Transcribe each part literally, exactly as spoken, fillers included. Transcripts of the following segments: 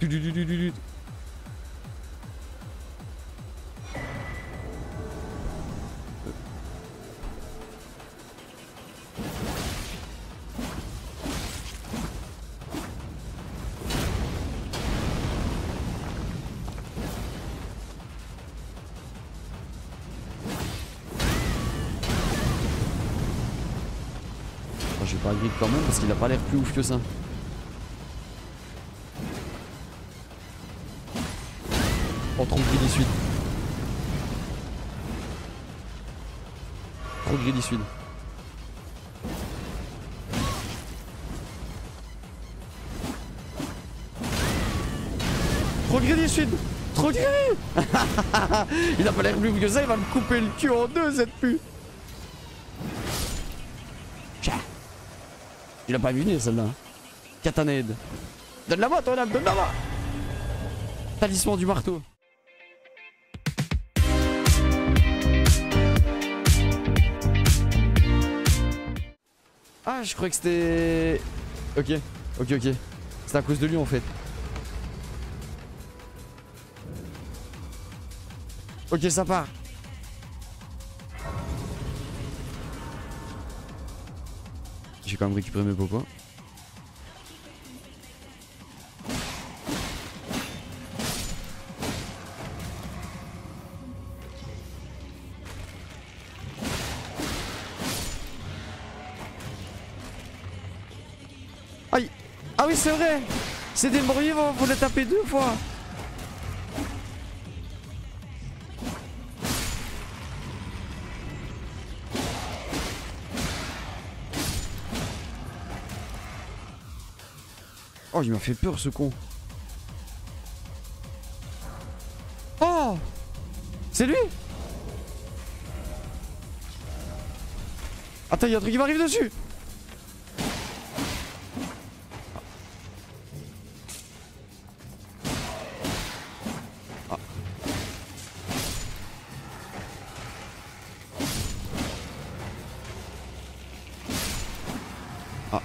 Du, du, du, du, du, du. Je vais pas griller quand même parce qu'il a pas l'air plus ouf que ça. Oh, trop de gris sud. Trop de gris sud. Trop de gris sud. Trop de gris. Il a pas l'air plus ouf que ça, il va me couper le cul en deux cette pute. Il a pas vu venir celle-là. Kataned. Donne-la moi ton âme, donne-la moi. Talisman du marteau. Ah, je croyais que c'était... Ok, ok, ok. C'est à cause de lui en fait. Ok, ça part. J'ai quand même récupéré mes popos. Aïe. Ah oui c'est vrai. C'est des morts vivants, faut les taper deux fois. Oh, il m'a fait peur ce con. Oh, c'est lui. Attends, il y a un truc qui m'arrive dessus. Ah. Ah.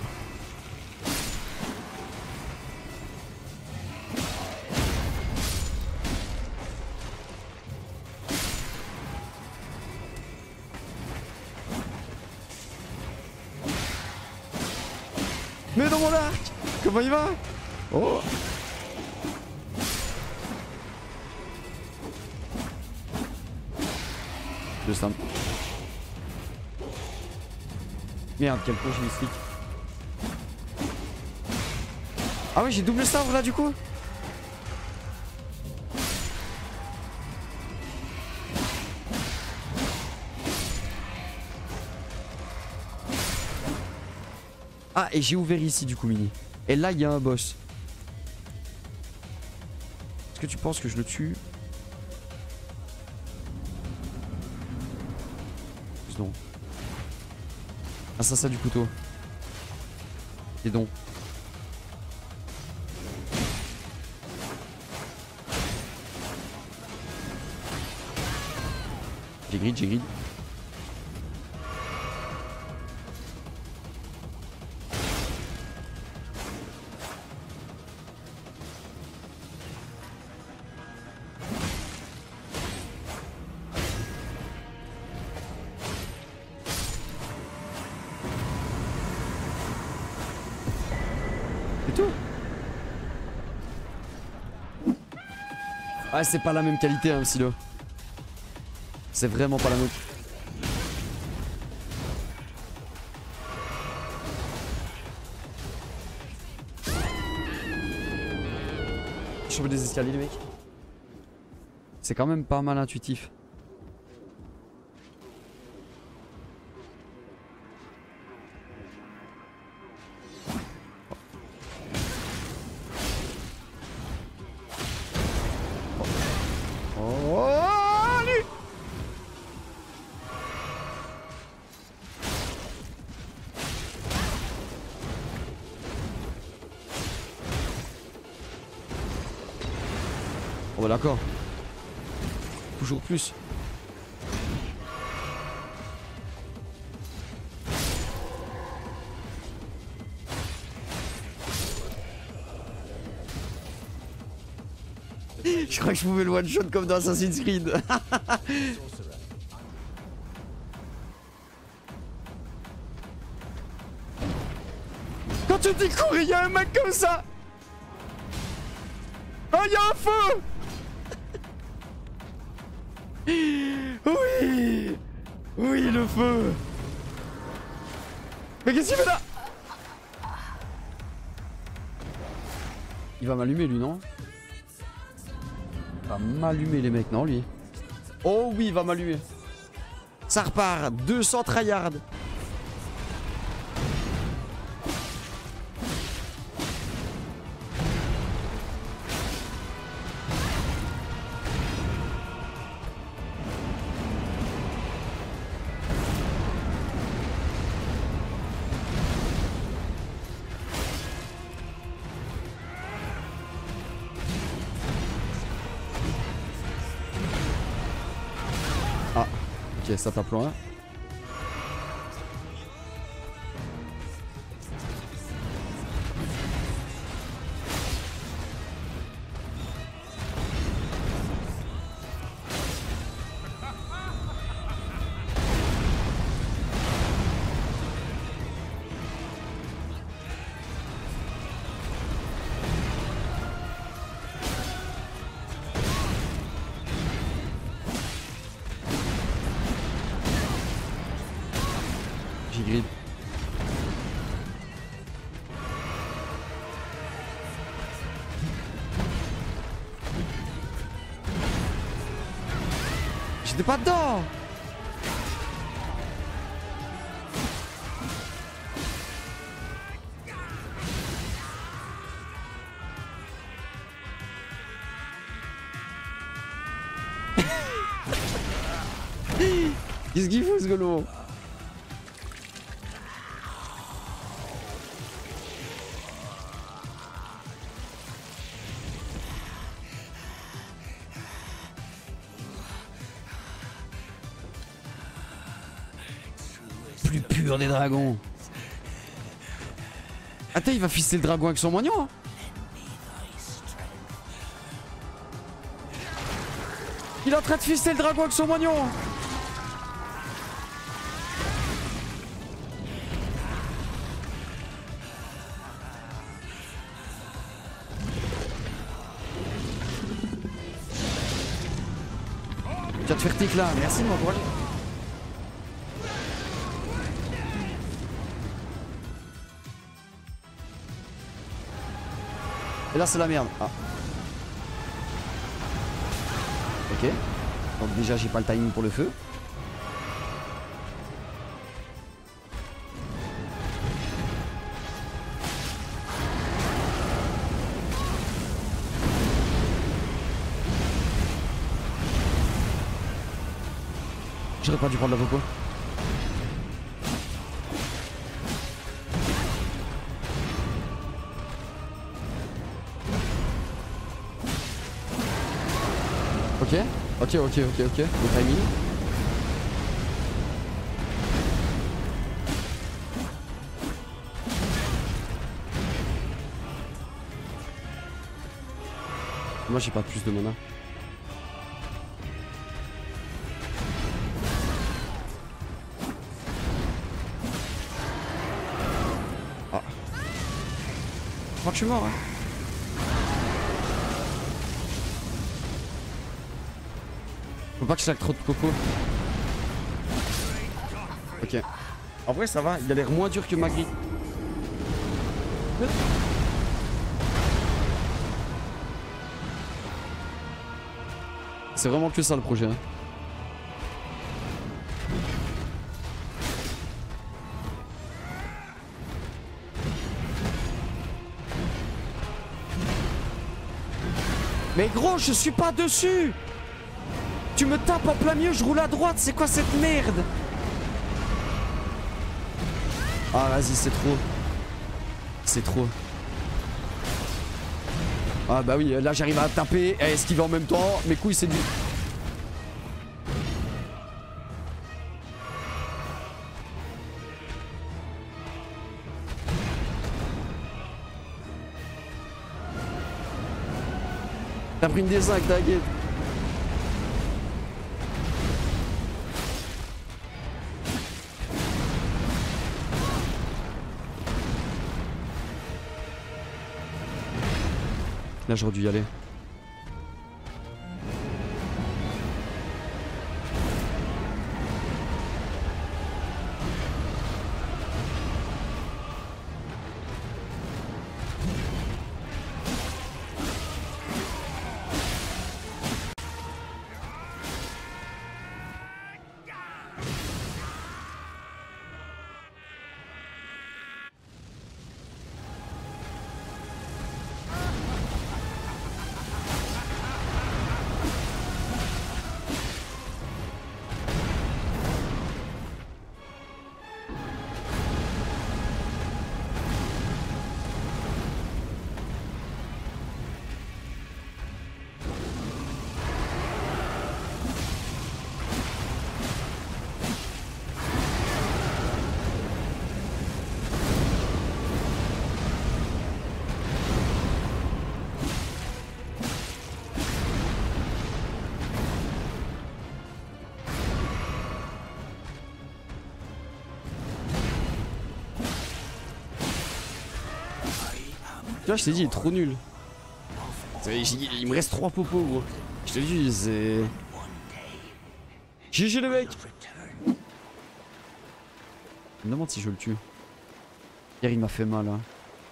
Mais dans mon arc. Comment il va? Oh. Je stun. Merde, quel con j'ai mis stick. Ah ouais, j'ai double sabre là du coup. Ah, et j'ai ouvert ici du coup, Mini. Et là, il y a un boss. Est-ce que tu penses que je le tue? Non. Assassin du couteau. Et donc. J'ai grid, j'ai grid. C'est tout. Ah, c'est pas la même qualité, hein, Silo. C'est vraiment pas la même. Choper des escaliers, les mecs. C'est quand même pas mal intuitif. Oh bah d'accord. Toujours plus. Je crois que je pouvais le one shot comme dans Assassin's Creed. Quand tu dis courir, il y a un mec comme ça. Oh, il y a un feu. Oui. Oui, le feu. Mais qu'est-ce qu'il fait là? Il va m'allumer lui, non? Il va m'allumer les mecs, non lui? Oh oui, il va m'allumer. Ça repart, deux cents tryhards. Ok, ça tape loin. Grid. J'étais pas dedans. Qu'est-ce qu'il faut ce golo? Plus pur des dragons. Attends, il va fister le dragon avec son moignon, hein. Il est en train de fister le dragon avec son moignon. Tu vas te faire tic là, merci de m'encourager. Et là c'est la merde. Ah. Ok. Donc déjà j'ai pas le timing pour le feu. J'aurais pas dû prendre la voco. Ok, ok, ok, ok, ok. Le timing. Moi j'ai pas plus de mana. Ah. Je crois que je suis mort, hein. Faut pas que je laque trop de coco. Ok. En vrai ça va, il a l'air moins dur que Magri. C'est vraiment que ça le projet, hein. Mais gros, je suis pas dessus. Tu me tapes en plein milieu, je roule à droite, c'est quoi cette merde? Ah vas-y, c'est trop. C'est trop. Ah bah oui, là j'arrive à taper, à esquiver en même temps, mes couilles c'est du... T'as pris une D cinq, t'inquiète. Là j'aurais dû y aller. Tu vois, je t'ai dit, il est trop nul. Il me reste trois popos, gros. Je te dis, c'est... G G le mec. Je me demande si je le tue. Hier, il m'a fait mal, hein.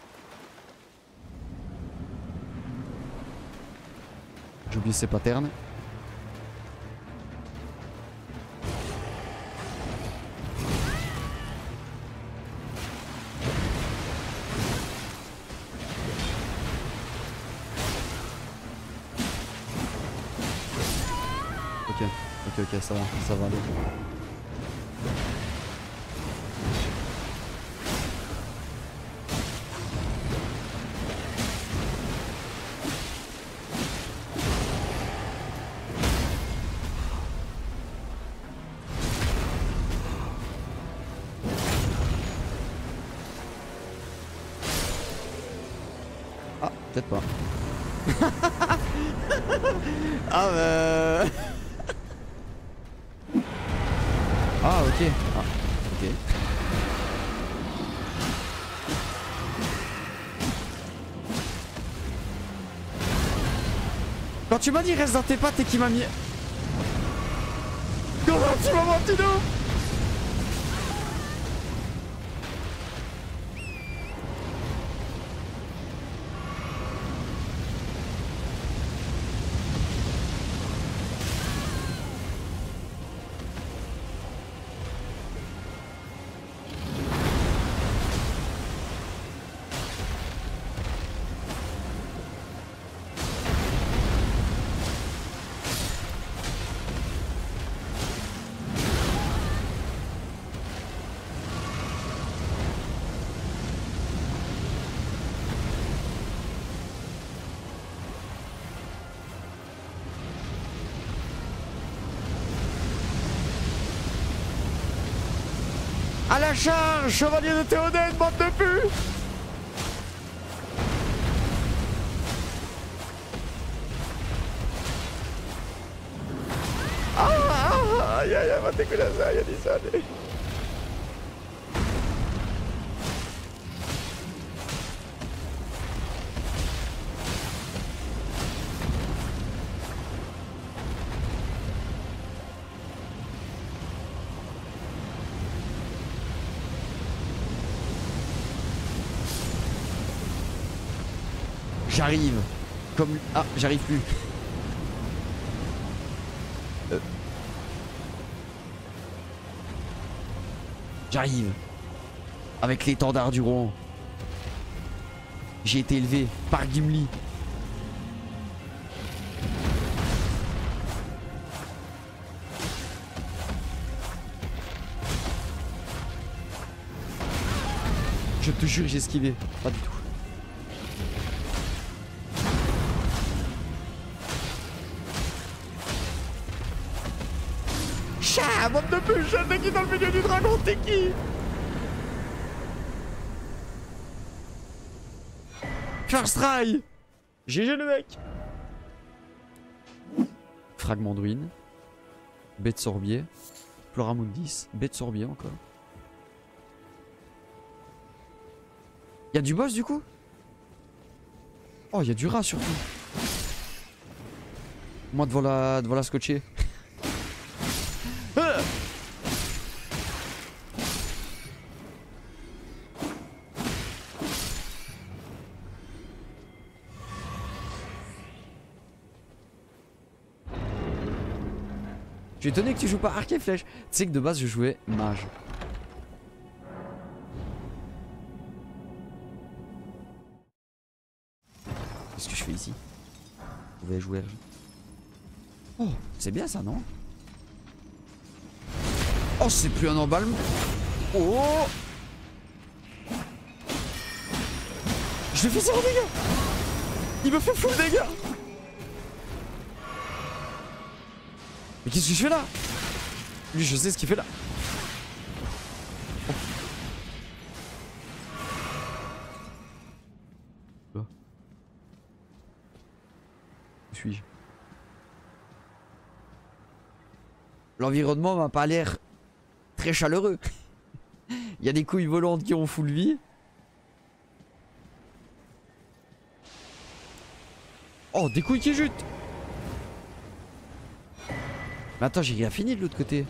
J'ai oublié ses patterns. Ok, ok, ok, ça va, ça va aller. Ah, peut-être pas. Ah bah... Ah ok. Ah, ok. Quand tu m'as dit reste dans tes pattes et qu'il m'a mis... Comment tu m'as menti nous? À la charge, chevalier de Théoden, bande de pu. Ah, ah, aïe aïe aïe, va te kudasai, Anisane. J'arrive. Comme... Ah, j'arrive plus. Euh. J'arrive. Avec l'étendard du roi. J'ai été élevé par Gimli. Je te jure, j'ai esquivé. Pas du tout. Chat, bande de bûches, t'es qui dans le milieu du dragon, t'es qui? First try. G G le mec. fragment de ruine. Baie de Sorbier. Floramundis. Baie de Sorbier encore. Y'a du boss du coup? Oh, y'a du rat surtout. Moi devant la, devant la scotcher. Je suis étonné que tu joues pas arc et flèche. Tu sais que de base je jouais mage. Qu'est-ce que je fais ici? Je vais jouer. Oh, c'est bien ça, non? Oh, c'est plus un emballement. Oh! Je lui fais zéro dégâts! Il me fait full dégâts! Mais qu'est-ce que je fais là? Lui, je sais ce qu'il fait là. Oh. Où suis-je? L'environnement m'a pas l'air très chaleureux. Il y a des couilles volantes qui ont full vie. Oh, des couilles qui jutent. Mais attends, j'ai rien fini de l'autre côté.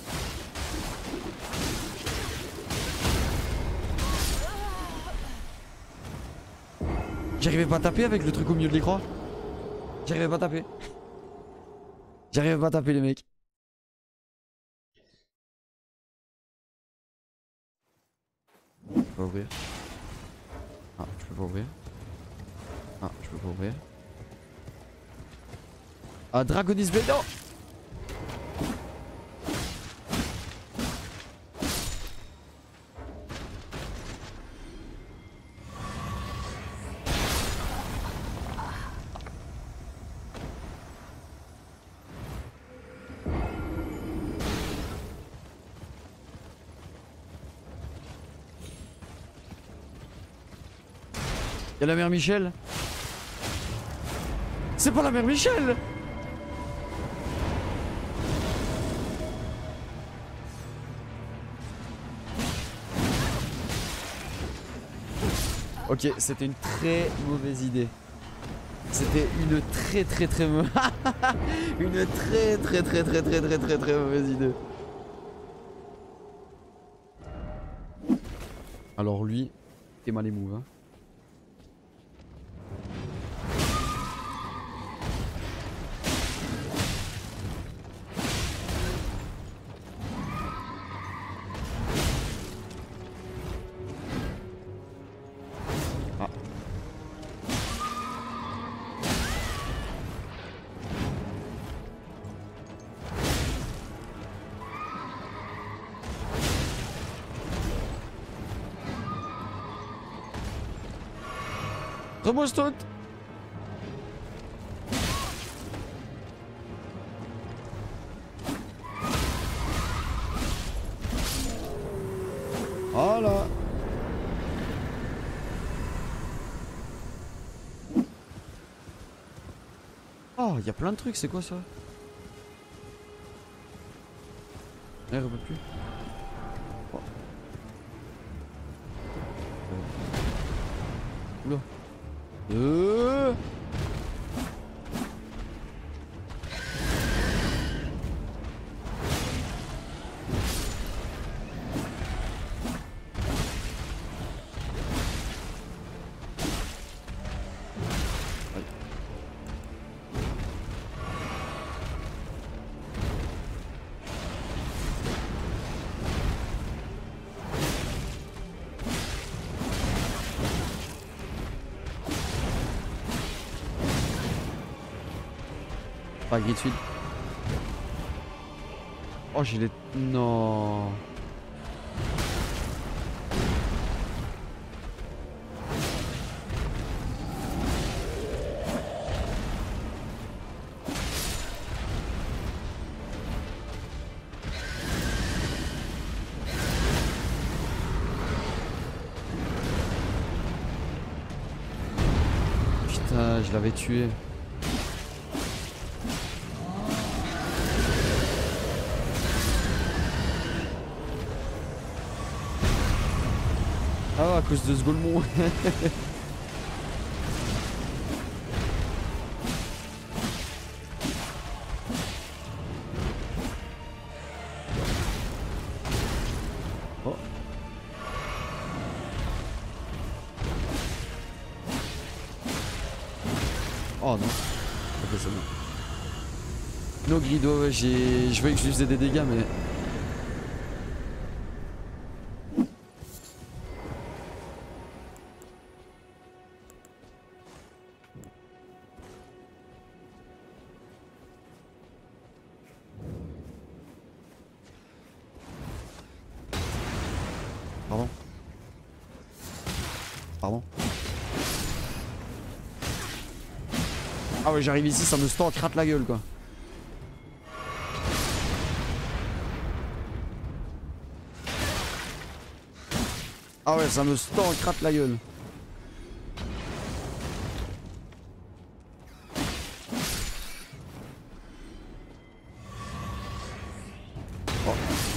J'arrivais pas à taper avec le truc au milieu de l'écran. J'arrivais pas à taper. J'arrivais pas à taper les mecs. Je peux pas ouvrir. Ah, je peux pas ouvrir. Ah, je peux pas ouvrir. Ah, Dragonis Blade. Non. Y'a la mère Michel. C'est pas la mère Michel. Ok, c'était une très mauvaise idée. C'était une très très très mauvaise... une très très très très très très très très mauvaise idée. Alors lui, t'es mal les moves hein. Remousse tout. Voilà. Oh, il y a plein de trucs, c'est quoi ça? Eh, on peut plus. Oh. Oula. Euh... Pas gris de suite. Oh, j'ai les... Non. Putain, je l'avais tué. à cause de ce golemon. Oh. Oh non. Ok, c'est bon. No grid, ouais, ouais, j'ai... Je voyais que je lui faisais des dégâts, mais... Pardon. Pardon. Ah ouais, j'arrive ici, ça me stand crate la gueule, quoi. Ah ouais, ça me stand crate la gueule. Oh.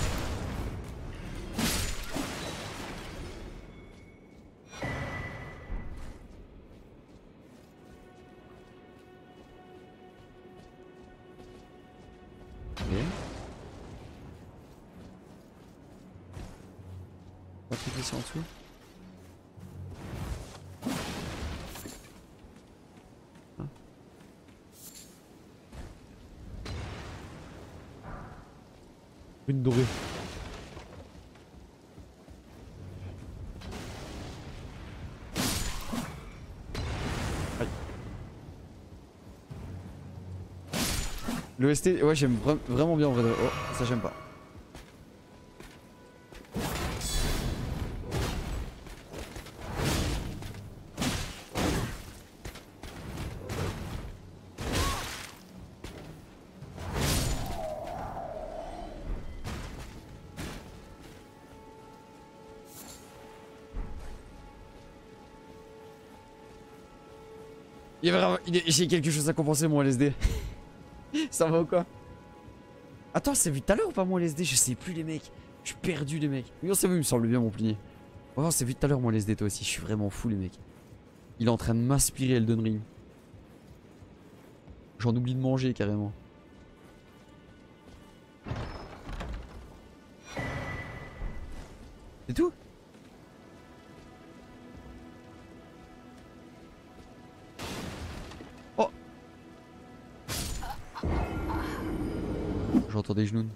Ok. Pas cliquer ici en dessous. Hein? Une dorée. Aïe. Le S T, ouais, j'aime vra vraiment bien en vrai. Oh, ça j'aime pas. Il y a vraiment... J'ai quelque chose à compenser mon L S D. Ça va ou quoi? Attends, c'est vu tout à l'heure ou pas mon L S D? Je sais plus les mecs. Je suis perdu les mecs. Oui, c'est vu, il me semble bien mon plié. Oh, c'est vu tout à l'heure mon L S D toi aussi. Je suis vraiment fou les mecs. Il est en train de m'inspirer Elden Ring. J'en oublie de manger carrément. C'est tout? Oh! J'entends des genoux.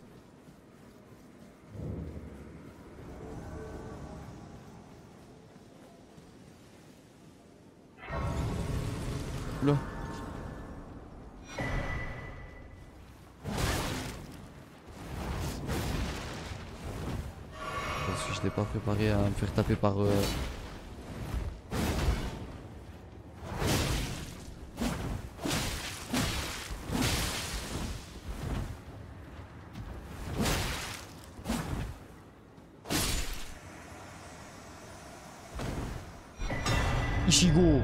Là. Parce que je n'étais pas préparé à me faire taper par... Euh... Ichigo.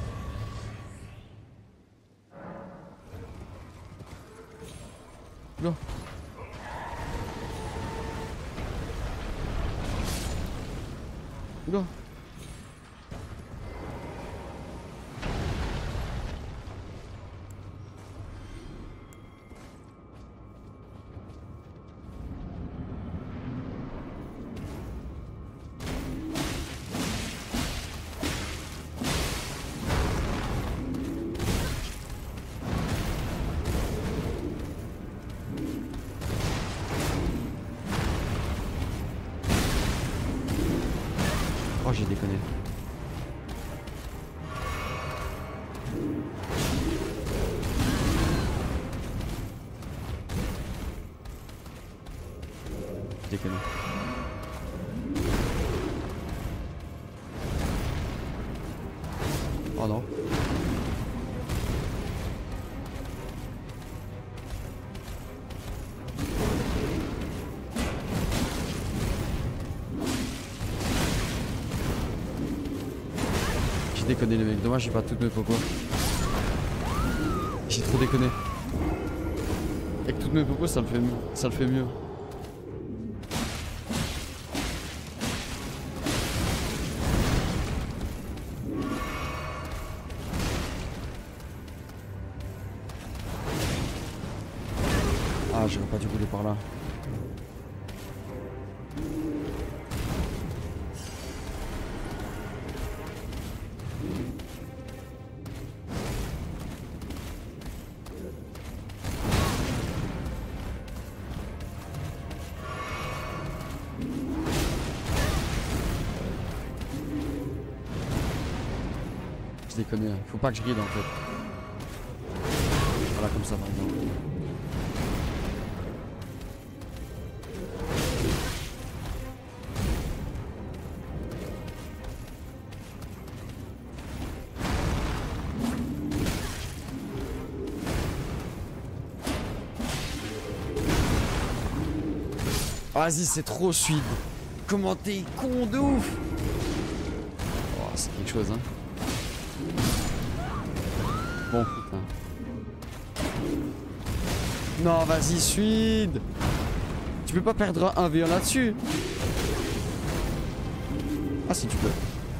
Là. Oula. Oh, j'ai déconné. J'ai déconné. Oh non. J'ai déconné les mecs, dommage j'ai pas toutes mes popos. J'ai trop déconné. Avec toutes mes popos ça le fait mieux. Ça le fait mieux. j'aurais pas dû rouler par là. Je déconne, faut pas que je ride en fait. Voilà, comme ça par exemple. Vas-y, c'est trop suide. Comment t'es con de ouf. Oh, c'est quelque chose, hein. Bon, putain. Non, vas-y, suide. Tu peux pas perdre un V un là-dessus. Ah, si tu peux.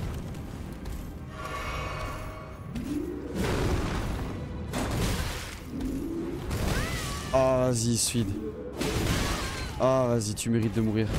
Ah, vas-y, suide. Ah, vas-y, tu mérites de mourir.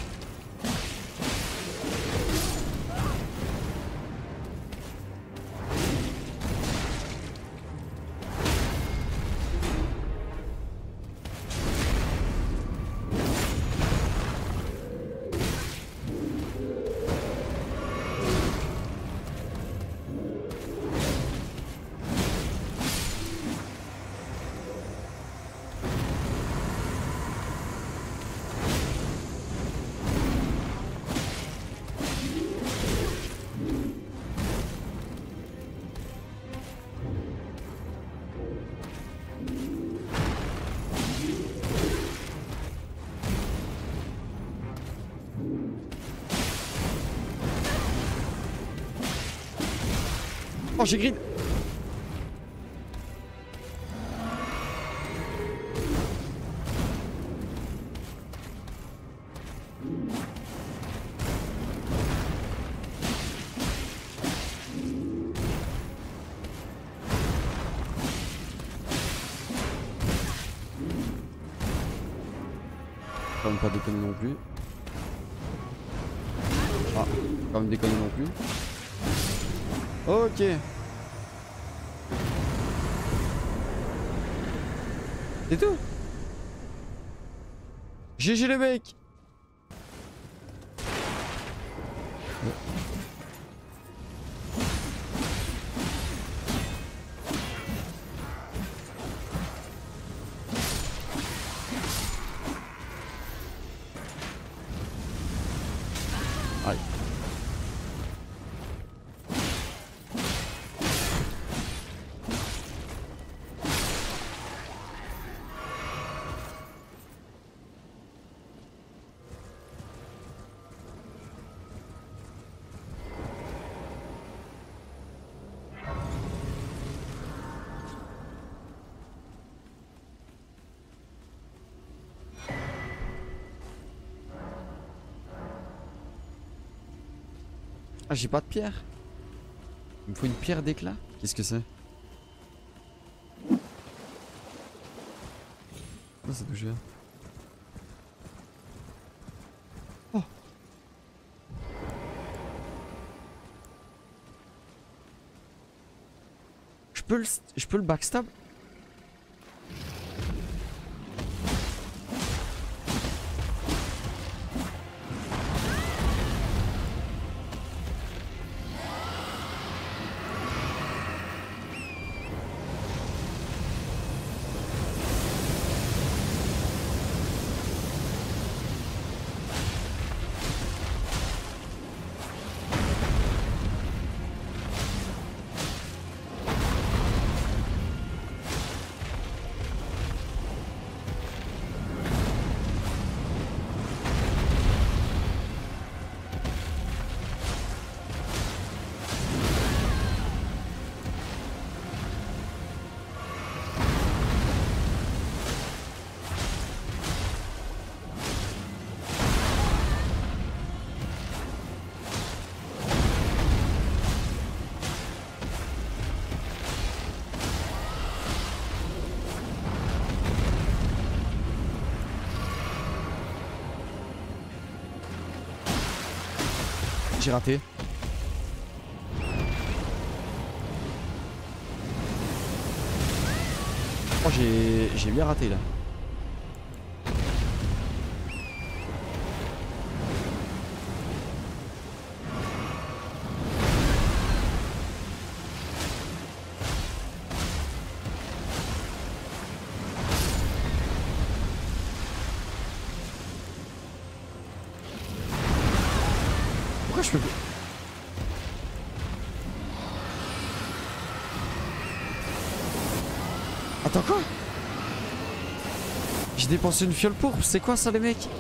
Oh, j'ai grid. Quand même pas déconner non plus. Ah, quand même déconner non plus. Ok. C'est tout. G G les mecs. Aïe. Ah, j'ai pas de pierre. Il me faut une pierre d'éclat. Qu'est-ce que c'est? Oh, c'est d'où je viens. Oh. Je peux le, je peux le backstab? j'ai raté. Oh, j'ai j'ai bien raté là. Pourquoi je peux plus... Attends quoi? J'ai dépensé une fiole pourpre, c'est quoi ça les mecs?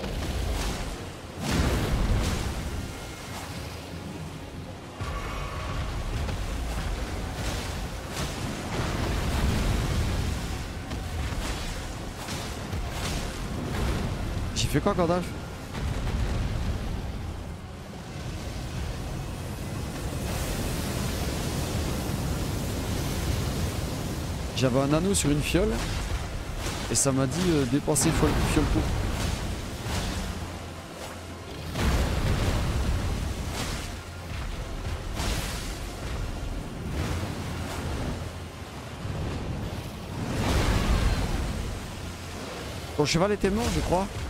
J'ai fait quoi Gandalf? J'avais un anneau sur une fiole et ça m'a dit euh, dépenser fiole, fiole pour. Ton cheval était mort je crois.